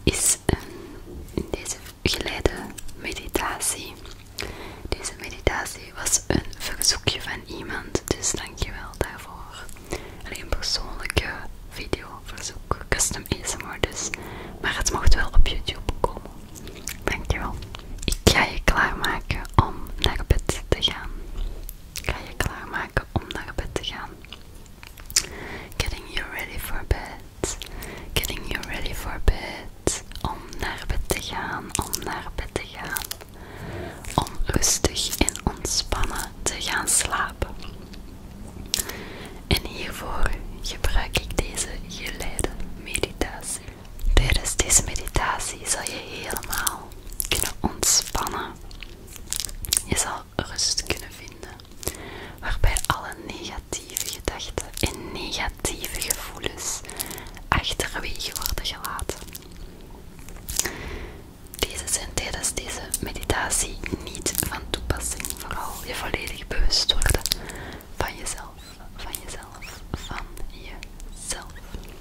is in deze geleide meditatie. Deze meditatie was een verzoekje van iemand, dus dankjewel daarvoor. Alleen een persoonlijke videoverzoek, custom ASMR dus, maar het mocht wel op YouTube komen. Dankjewel. Ik ga je klaarmaken om naar bed te gaan. Ik ga je klaarmaken om naar bed te gaan. Getting you ready for bed. Getting you ready for bed. Om naar bed te gaan, om naar bed te gaan. Om rustig en ontspannen te gaan slapen. En hiervoor gebruik ik deze geleide meditatie. Tijdens deze meditatie zal je helemaal kunnen ontspannen. Je zal rust kunnen vinden, waarbij alle negatieve gedachten en negatieve gevoelens achterwege worden gelaten. Deze zijn tijdens deze meditatie niet van toepassing, vooral je volledig bewust worden van jezelf, van jezelf, van jezelf.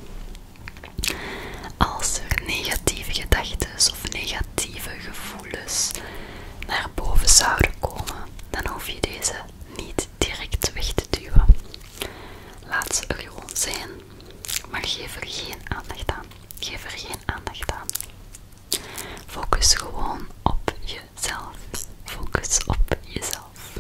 Als er negatieve gedachten of negatieve gevoelens naar boven zouden komen, dan hoef je deze niet direct weg te duwen. Laat ze er gewoon zijn, maar geef er geen aandacht aan. Geef er geen aandacht aan. Focus gewoon op jezelf. Focus op jezelf.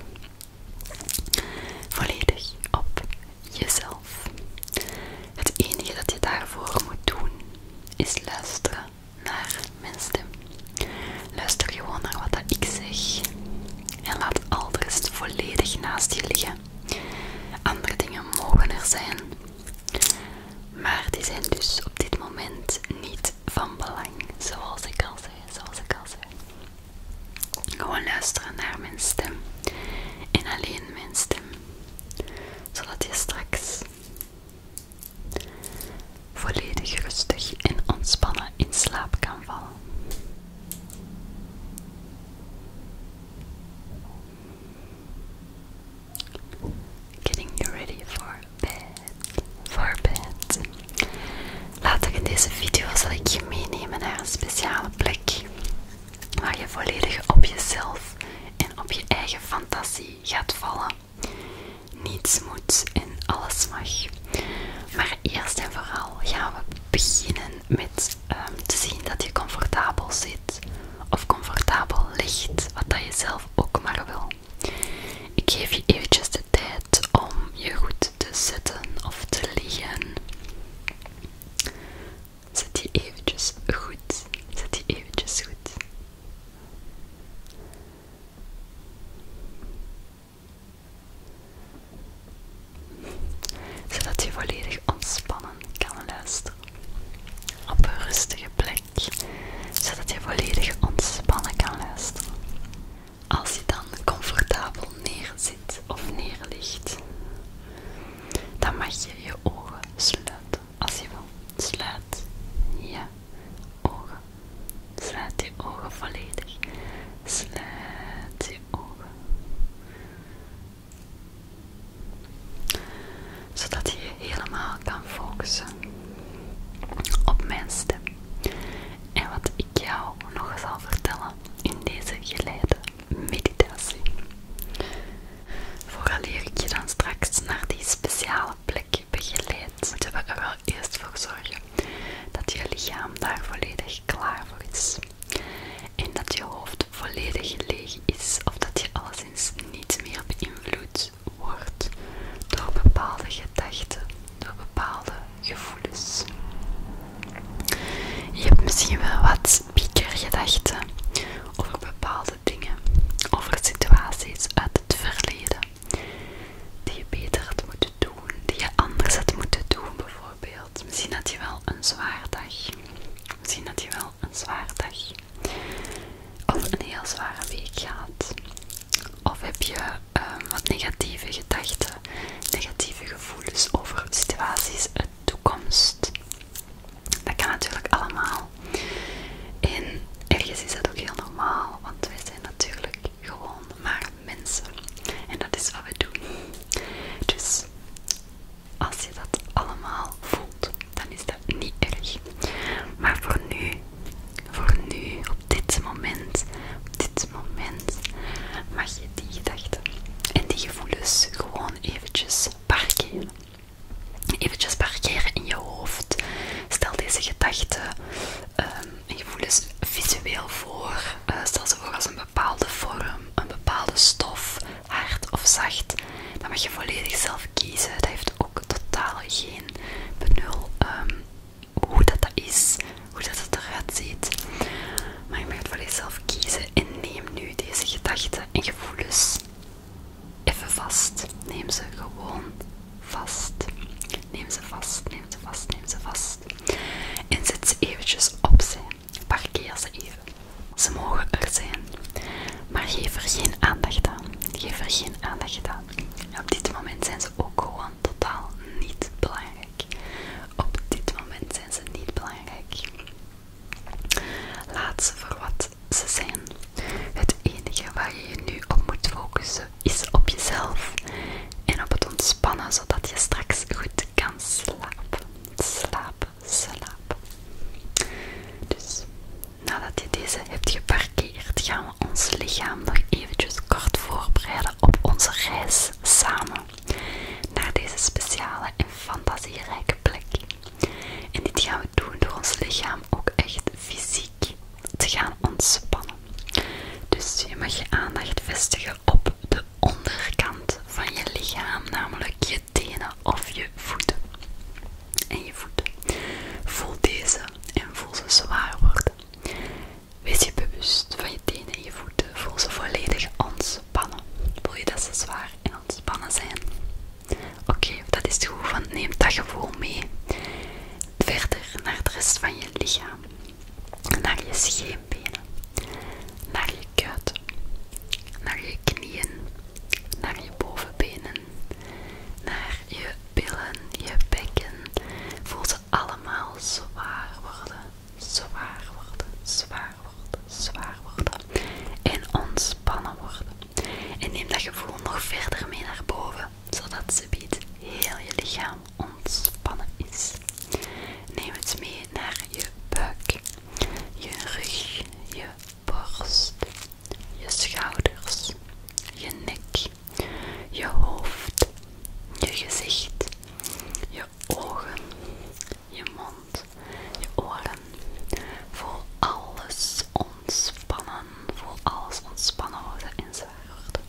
Volledig op jezelf. Het enige dat je daarvoor moet doen is luisteren naar mijn stem. Luister gewoon naar wat ik zeg en laat al de rest volledig naast je liggen. Andere dingen mogen er zijn, maar die zijn dus op dit moment niet van belang, zoals ik al zei. Gewoon luisteren naar mijn stem en alleen mijn stem, zodat je straks volledig rustig en ontspannen in slaap kan vallen. Getting you ready for bed. For bed. Later in deze video zal ik je meenemen naar een speciale plek waar je volledig op jezelf en op je eigen fantasie gaat vallen. Niets moet en alles mag. Maar eerst en vooral gaan we beginnen met te zien dat je comfortabel zit of comfortabel ligt, wat dat je zelf ook maar wil. Ik geef je eventjes de tijd om je goed te zetten of te liggen. Zet je eventjes goed. Zet je eventjes goed. Zodat je volledig ontspannen kan luisteren. Op een rustige plek. Zodat je volledig ontspannen kan luisteren. Als je dan comfortabel neerzit of neerligt, dan mag je je ogen sluiten als je wil. Sluit je ogen. Sluit je ogen volledig. Sluit je ogen. Zodat je je helemaal kan focussen op mijn stem. En wat ik jou nog zal vertellen in deze geleide meditatie. Vooraleer ik je dan straks naar die speciale plek begeleid, moeten we er wel eerst voor zorgen dat je lichaam daar volledig klaar voor is. En dat je hoofd volledig leeg gedachten en gevoelens even vast. Neem ze gewoon vast. Neem ze vast, neem ze vast, neem ze vast. En zet ze eventjes opzij. Parkeer ze even. Ze mogen er zijn. Maar geef er geen aandacht aan. Geef er geen aandacht aan. Op dit moment zijn ze ook gewoon totaal niet belangrijk. Op dit moment zijn ze niet belangrijk. Laat ze voor wat ze zijn. Het enige waar je je nu op moet focussen is op jezelf en op het ontspannen, zodat je straks goed kan slapen. Slapen, slapen. Dus nadat je deze hebt geparkeerd, gaan we ons lichaam nog eventjes kort voorbereiden op onze reis samen naar deze speciale en fantasierijke plek. En dit gaan we doen door ons lichaam ook echt fysiek te gaan ontspannen. Dus je mag je aandacht vestigen op de onderkant van je lichaam, namelijk je tenen of je voeten. En je voeten. Voel deze en voel ze zwaar worden. Wees je bewust van je tenen en je voeten. Voel ze volledig ontspannen. Voel je dat ze zwaar en ontspannen zijn? Oké, dat is goed, want neem dat gevoel mee verder naar de rest van je lichaam. Naar je scheenbenen. Naar je kuiten. Naar je knieën. Naar je bovenbenen. Naar je billen, je bekken. Voel ze allemaal zwaar worden. Zwaar worden, zwaar worden, zwaar worden. En ontspannen worden. En neem dat gevoel nog verder mee naar boven, zodat ze biedt heel je lichaam ontspannen is. Neem het mee naar je buik, je rug, je borst, je schouders, je nek, je hoofd, je gezicht, je ogen, je mond, je oren. Voel alles ontspannen. Voel alles ontspannen worden en zwaar worden.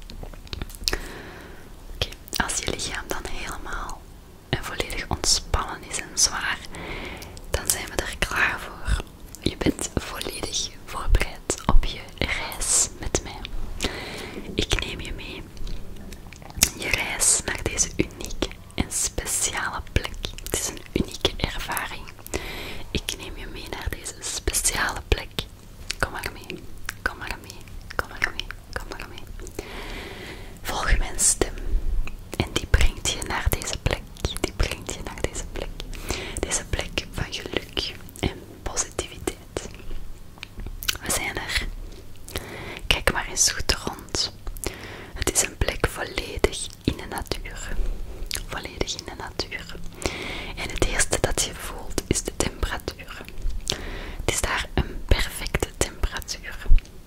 Oké, als je lichaam dan helemaal en volledig ontspannen is en zwaar, dan zijn we er klaar voor. Je bent volledig voorbereid op je reis met mij. Ik neem je mee. Je reis naar deze unieke en speciale plek. Het is een unieke ervaring. Ik neem je mee naar deze speciale plek. Kom maar mee. Kom maar mee. Kom maar mee. Kom maar mee. Volg mijn stem. En die brengt je naar deze plek. Die brengt je naar deze plek. Deze plek van geluk en positiviteit. We zijn er. Kijk maar eens goed rond. Het is een plek volledig in de natuur. Volledig in de natuur. En het eerste dat je voelt is de temperatuur. Het is daar een perfecte temperatuur.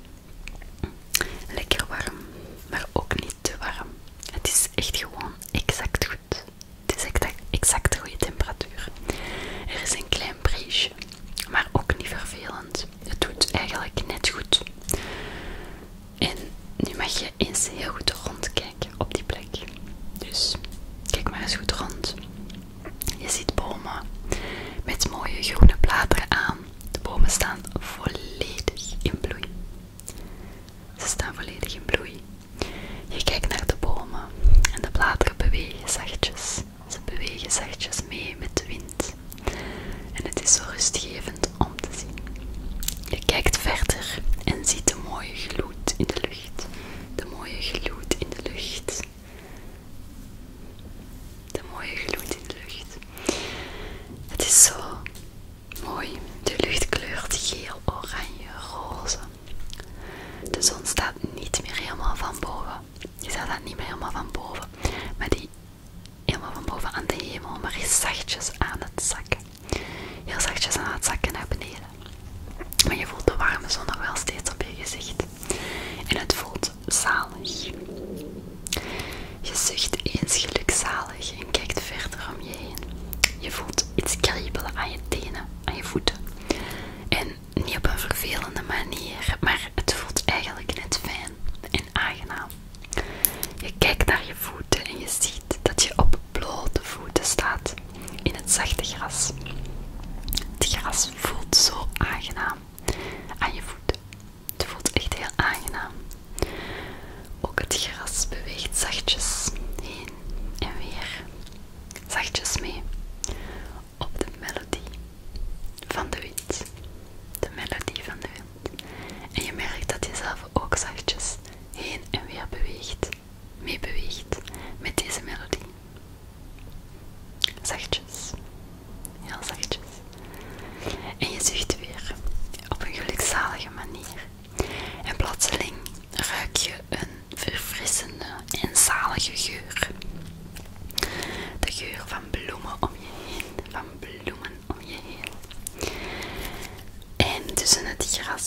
Lekker warm, maar ook niet te warm. Het is echt gewoon exact goed. Het is exact de goede temperatuur. Er is een klein briesje, maar ook niet vervelend. Het doet eigenlijk net goed. En nu mag je eens heel goed rondkijken op die plek. Dus kijk maar eens goed rond. Je ziet bomen met mooie groene bladeren aan. De bomen staan volledig in bloei. Ze staan volledig in bloei. Je kijkt naar de bomen en de bladeren bewegen zachtjes. Ze bewegen zachtjes mee met de wind. En het is zo rustgevend om te zien. Je kijkt verder en ziet de mooie gloed in de lucht. De mooie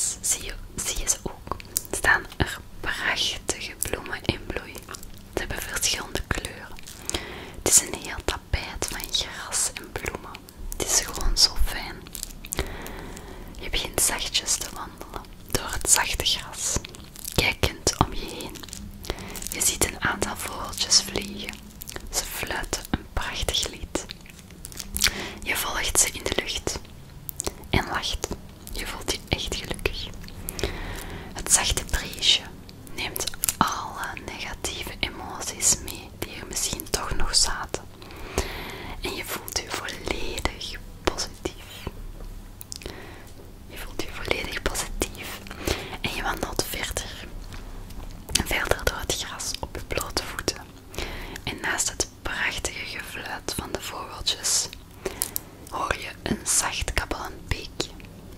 gras zie je ze ook. Staan er prachtige bloemen in bloei. Ze hebben verschillende kleuren. Het is een heel tapijt van gras en bloemen. Het is gewoon zo fijn. Je begint zachtjes te wandelen door het zachte gras, kijkend om je heen. Je ziet een aantal vogeltjes vliegen. Ze fluiten een prachtig lied. Je volgt ze in de lucht en lacht. Je voelt je echt gelukkig. Het zachte briesje neemt alle negatieve emoties mee die er misschien toch nog zaten. En je voelt je volledig positief. Je voelt je volledig positief. En je wandelt verder. En verder door het gras op je blote voeten. En naast het prachtige gefluit van de vogeltjes hoor je een zacht kabbelend beekje.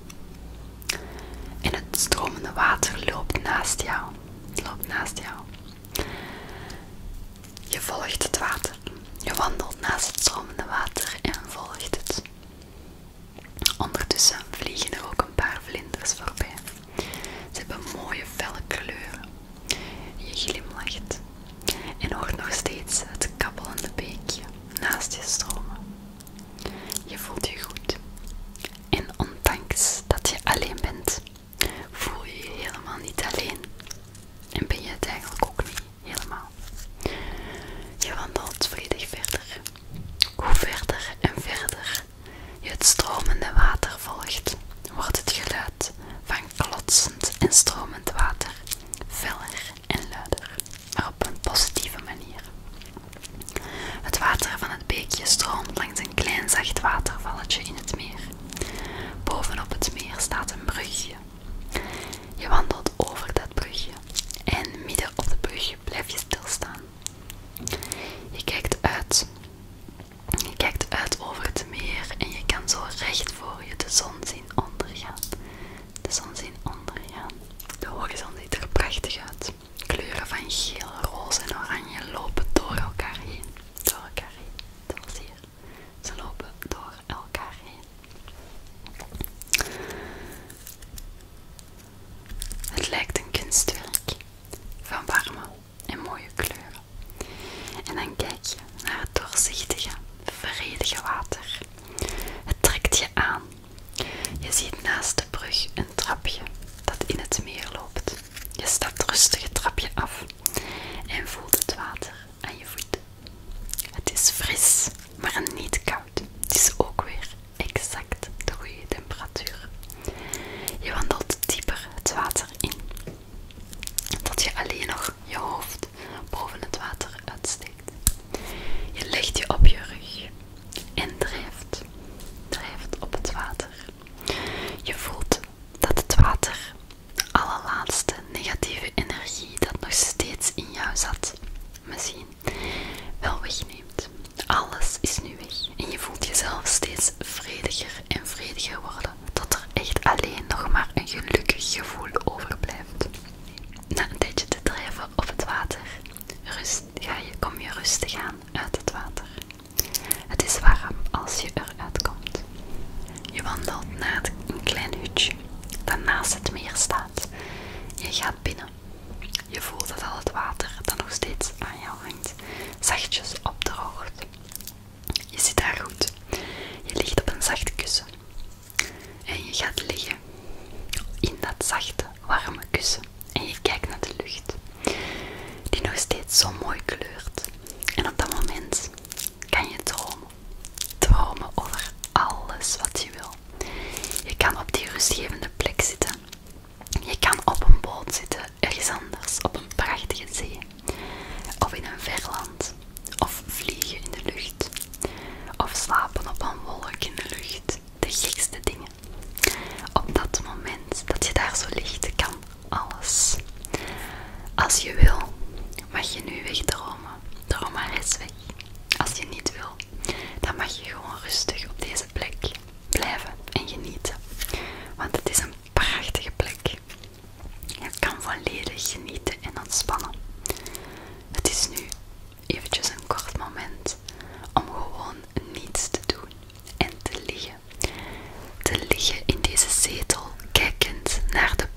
En het stromende water loopt naast jou. Je volgt het water. Je wandelt naast het stromende water en volgt het. Ondertussen vliegen er ook een paar vlinders voorbij. Ze hebben mooie felle kleuren. Je glimlacht en hoort nog steeds het kabbelende beekje naast je stromen. Je voelt je goed. En ondanks dat je alleen bent, voel je je helemaal niet alleen. En ben je het eigenlijk ook niet helemaal. Je wandelt vredig verder. Hoe verder en verder je het stromende water volgt, wordt het geluid van klotsend en stromend water feller en luider, maar op een positieve manier. Het water van het beekje stroomt langs een klein zacht watervalletje in het meer. Bovenop het meer staat een brugje. Je wandelt over dat brugje en midden op de brug blijf je stilstaan. Je kijkt uit. Je kijkt uit over het meer en je kan zo recht voor je de zon zien ondergaan. De zon zien ondergaan. De horizon ziet er prachtig uit. Kleuren van geel, roze en oranje lopen door elkaar heen. Dat was hier. Ze lopen door elkaar heen. Het lijkt een kunstwerk van warme en mooie kleuren. En dan kijk je naar het doorzichtige, vredige water. Het trekt je aan. Je ziet naast de brug een trapje dat in het meer loopt. Je stapt rustig het trapje af en voelt het water aan je voeten. Het is fris, maar niet koud. Het is ook weer exact de goede temperatuur. Je wandelt dieper het water in, tot je alleen nog je hoofd boven het water uitsteekt. Je legt je op je rug en drijft op het water. Je voelt dat het water de allerlaatste negatieve energie dat nog steeds in jou zat, misschien wel wegneemt. Alles is nu weg en je voelt jezelf steeds vrediger en vrediger worden, tot er echt alleen nog maar een gelukkig gevoel overblijft. Na een tijdje te drijven op het water, kom je rustig aan uit het water. Het is warm als je eruit komt. Je wandelt naar een klein hutje dat naast het meer staat. Je gaat binnen. Je voelt dat al het water dat nog steeds aan jou hangt, zachtjes opdroogt. Je zit daar goed. Je ligt op een zacht kussen. En je gaat liggen in dat zachte, warme kussen. En je kijkt naar de lucht, die nog steeds zo mooi kleurt. En op dat moment kan je dromen. Dromen over alles wat je wil. Je kan op die rustgevende plek zitten. Je kan op een boot zitten, ergens anders, op een prachtige zee. Of in een ver land. Of vliegen in de lucht. Of slapen op een wolk in de lucht. De gekste dingen. Op dat moment dat je daar zo ligt, kan alles. Als je wil, mag je nu wegdromen. Droom maar eens weg. Als je niet wil, dan mag je gewoon rustig op deze plek blijven en genieten. Want het is een prachtige plek. Je kan volledig genieten en ontspannen. Het is nu eventjes een kort moment om gewoon niets te doen en te liggen. Te liggen in deze zetel, kijkend naar de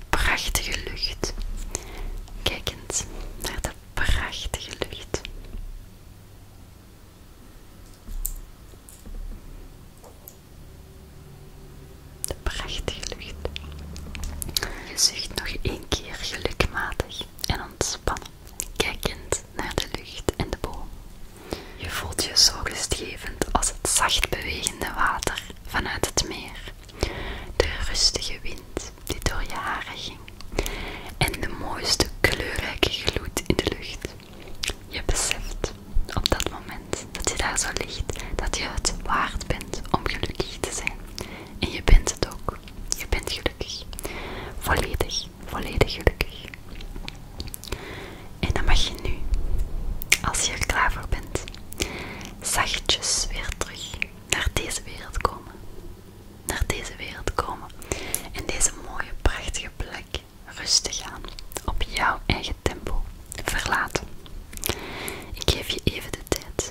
rustig aan, op jouw eigen tempo verlaten. Ik geef je even de tijd.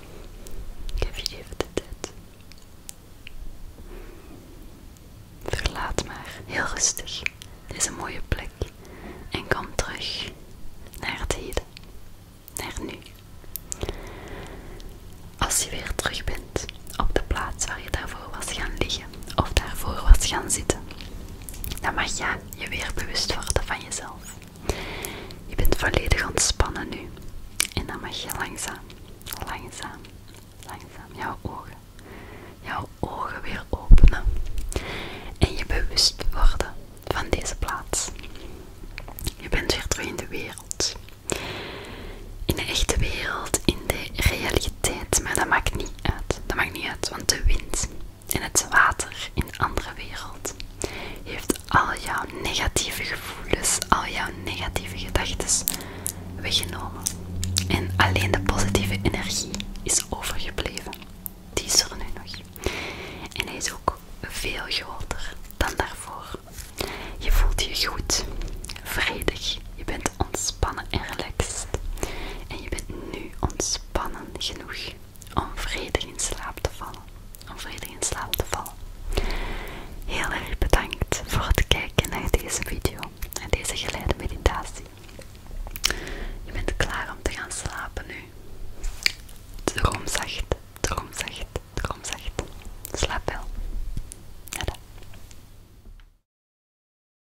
Verlaat maar heel rustig deze mooie plek en kom terug naar het heden, naar nu. Als je weer terug bent op de plaats waar je daarvoor was gaan liggen of daarvoor was gaan zitten, dan mag je je weer bewust worden van jezelf. Je bent volledig ontspannen nu en dan mag je langzaam jouw ogen weer openen en je bewust worden van deze plaats. Je bent weer terug in de wereld. In de echte wereld, in de realiteit, maar dat maakt niet uit. Dat maakt niet uit, want de wind en het water in de andere wereld heeft al jouw negatieve gevoelens, al jouw negatieve gedachten weggenomen. En alleen de positieve energie